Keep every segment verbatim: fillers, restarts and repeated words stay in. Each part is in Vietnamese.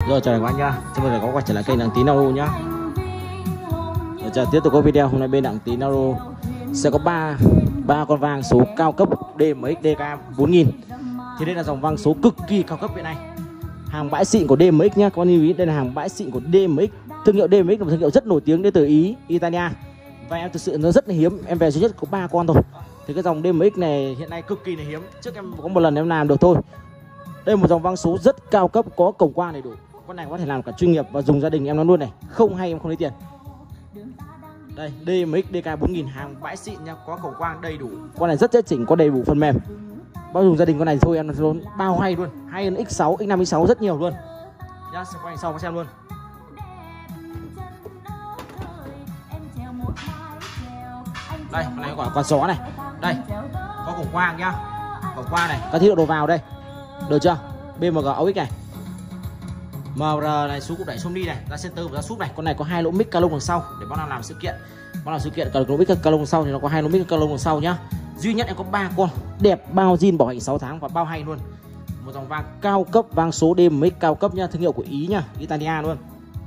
Rồi chào các bạn nhá, chào mừng các bạn quay trở lại kênh Đặng Tí Naro nhá. Rồi chờ tiếp tục có video. Hôm nay bên Đặng Tí Naro sẽ có ba ba con vàng số cao cấp D M X D K bốn nghìn. Thì đây là dòng vàng số cực kỳ cao cấp hiện nay, hàng bãi xịn của D M X nhá. Các bạn lưu ý, đây là hàng bãi xịn của D M X. Thương hiệu D M X là một thương hiệu rất nổi tiếng đến từ Ý, Italia. Và em thực sự nó rất là hiếm, em về duy nhất có ba con thôi. Thì cái dòng D M X này hiện nay cực kỳ là hiếm. Trước em có một lần em làm được thôi. Đây là một dòng vang số rất cao cấp, có cổng quang đầy đủ. Con này có thể làm cả chuyên nghiệp và dùng gia đình, em nói luôn này, không hay em không lấy tiền. Đây, D M X D K bốn nghìn, hàng bãi xịn nha, có cổng quang đầy đủ. Con này rất dễ chỉnh, có đầy đủ phần mềm. Bao dùng gia đình con này thôi em nói luôn, bao hay luôn, hay hơn X sáu, X năm, X sáu rất nhiều luôn. Nhá, sẽ quay sau có xem luôn. Đây, con này gọi là con gió này. Đây, có cổng quang nhá. Cổng quang này, các thiết độ đầu vào đây. Được chưa? B M G a u ích này. M R này, số cục đẩy xung đi này, ra center và ra súp này. Con này có hai lỗ mic Calong đằng sau để bọn nào làm sự kiện. Bọn nào sự kiện cần lỗ mic Calong đằng sau thì nó có hai lỗ mic Calong đằng sau nhá. Duy nhất em có ba con, đẹp, bao zin, bảo hành sáu tháng và bao hay luôn. Một dòng vàng cao cấp, vàng số D M X cao cấp nhá, thương hiệu của Ý nhá, Italia luôn.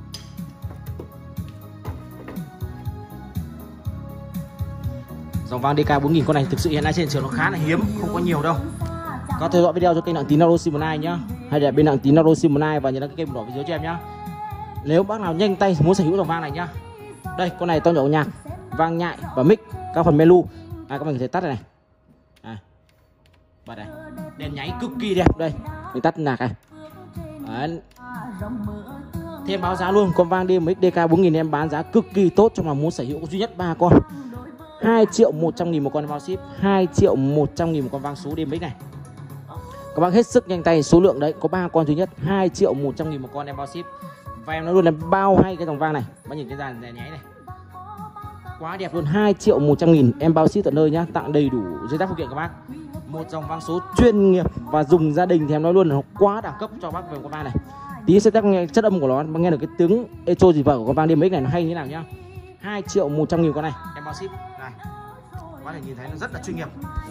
Dòng vàng D K bốn nghìn con này thực sự hiện nay trên thị trường nó khá là hiếm, không có nhiều đâu. Có theo dõi video cho kênh Đặng Tí Naro Sim online nhá, hay là bên Đặng Tí Naro Sim online và nhấn đăng ký kênh đỏ phía dưới cho em nhá. Nếu bác nào nhanh tay muốn sở hữu dòng vàng này nhá. Đây, con này to nhỏ nhạc, vang nhại và mic, các phần menu. À, các bạn có thể tắt này này. À, bật này, đèn nháy cực kỳ đẹp đây. Mình tắt nhạc này. Đấy. Thêm báo giá luôn, con vàng D M X D K bốn nghìn em bán giá cực kỳ tốt cho mà muốn sở hữu có duy nhất ba con. hai triệu một trăm nghìn một con bao ship, hai triệu một trăm nghìn một con vang số D M X này. Các bác hết sức nhanh tay, số lượng đấy có ba con duy nhất, hai triệu một trăm nghìn một con em bao ship. Và em nói luôn là bao hay cái dòng vang này. Bác nhìn cái dàn đèn nháy này, quá đẹp luôn, hai triệu một trăm nghìn em bao ship tận nơi nhá, tặng đầy đủ giấy phép phụ kiện các bác. Một dòng vang số chuyên nghiệp và dùng gia đình thì em nói luôn là nó quá đẳng cấp cho bác về con vang này. Tí sẽ test nghe chất âm của nó, nghe được cái tiếng echo gì vợ của con vang D M X này nó hay như thế nào nhá. hai triệu một trăm nghìn con này em bao ship này, các bác thể nhìn thấy nó rất là chuyên nghiệp.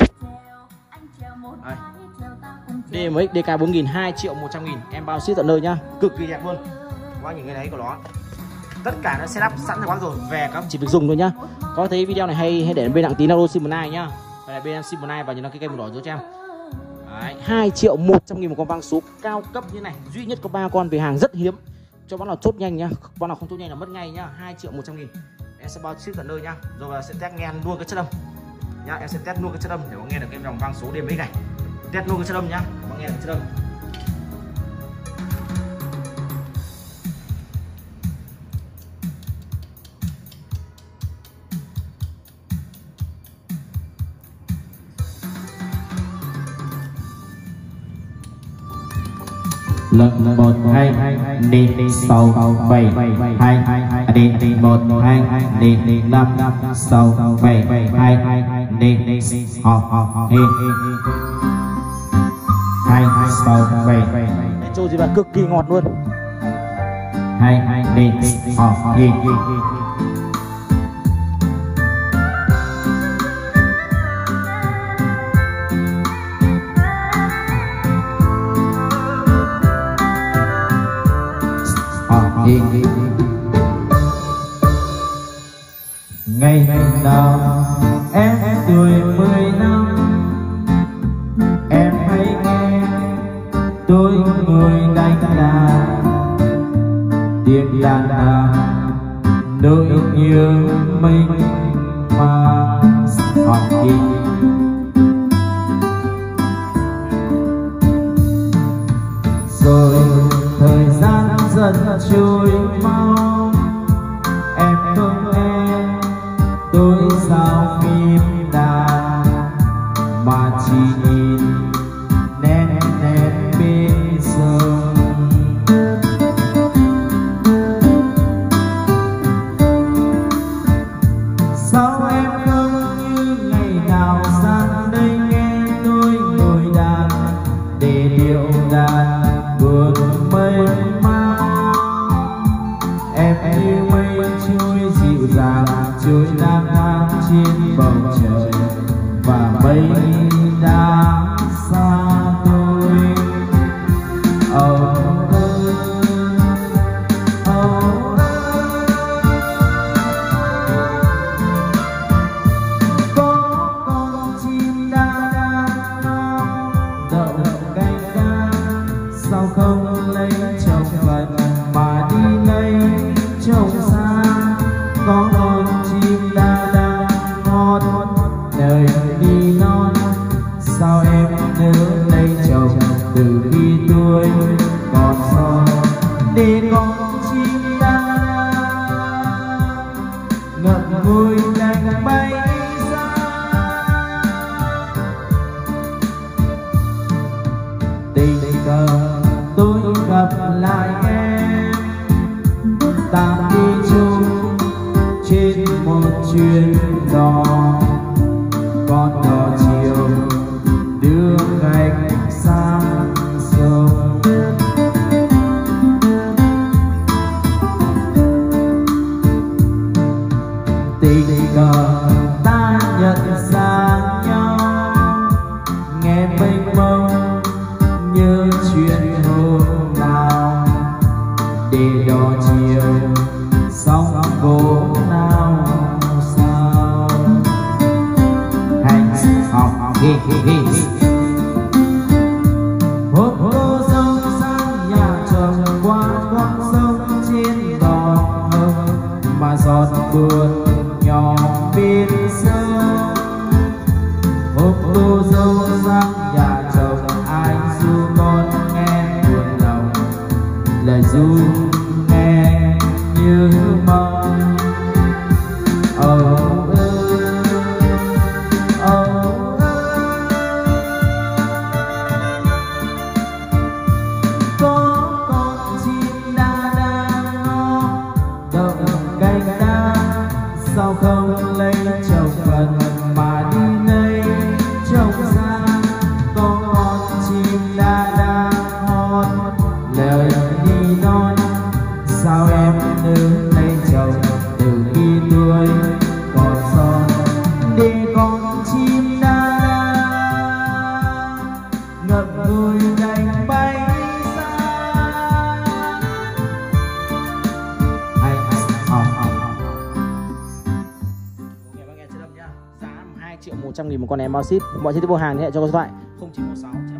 Đây. D M X D K bốn nghìn, hai triệu một trăm nghìn em bao ship tận nơi nhá, cực kỳ đẹp luôn. Qua những cái đấy của nó tất cả nó setup sẵn cho bác rồi, về các chỉ việc dùng thôi nhá. Có thấy video này hay hãy để bên Đặng Tí Naro Sim online nhá, và bên em Sim online và nhấn đăng ký kênh đỏ dưới cho em. Đấy, hai triệu một trăm nghìn một con vang số cao cấp như này, duy nhất có ba con, về hàng rất hiếm cho bác nào chốt nhanh nhá, bác nào không chốt nhanh là mất ngay nhá. Hai triệu một trăm nghìn em sẽ bao ship tận nơi nhá, rồi sẽ test nghe luôn cái chất âm nhá, em sẽ test luôn cái chất âm để có nghe được cái dòng vang số D M X này, test luôn cái chất âm nhá, có nghe được chất âm. Lần một hai đi sáu bảy hai đi một hai đi năm sáu bảy hai đi họ họ đi hai sáu bảy Echo gì mà cực kỳ ngọt luôn. hai đi họ đi ngày nào em tuổi mười năm em hãy nghe tôi ngồi đánh đàn, tiếng đàn đàn nỗi nhớ mình mà học đi. Rồi thời gian dần trôi mau, em không nghe tôi sao phim đàn mà chỉ nhìn nét nét bên sông. Sao em không như ngày nào sang đây nghe tôi ngồi đàn để điệu đàn buồn mênh mang. ta đi chung trên một chuyến đò, con đò chiều đưa khách sang sông. Tình cờ ta nhận ra nhau, nghe mênh mông như chuyện hôm nào, để đò chiều sóng vỗ nào sao. Hành học ghi ghi hốt cô dâu sang nhà chồng, qua con sông trên đò hồng mà giọt buồn nhỏ bên sông. Hốt cô dâu sang nhà chồng, ai ru con nghe buồn lòng, lời ru nghe như mong. Âu ơi, âu ơi, có con chim đa đang ngó động cánh đa, sao không lấy chồng phần mà đi lấy chồng ra. Có con chim đa đang hót lời đi non, sao em nữ lấy chồng từ khi tuổi còn son, để con chim đa ngậm ngùi đành bay xa. Hay học học hai triệu một trăm nghìn một con em bao ship. Mọi chi tiết mua hàng thì hãy cho số điện thoại không chín một sáu